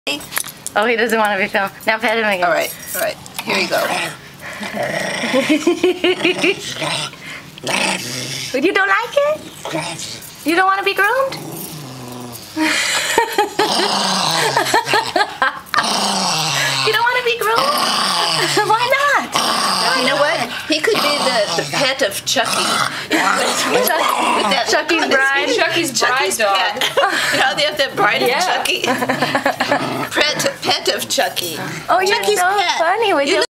Oh, he doesn't want to be filmed. Now pet him again. All right. Here you go. You don't like it? You don't want to be groomed? You don't want to be groomed? Why not? You know what? He could be the pet of Chucky. Chucky's bride. Chucky's bride dog. Pet. You know, they have that bride Yeah. of Chucky. Pet of Chucky. Oh, you're Chucky's so pet. funny with your